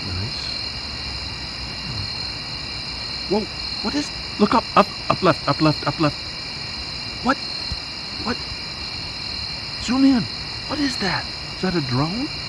Nice. Whoa, what is... Look up, up left, up left, up left. What? What? Zoom in. What is that? Is that a drone?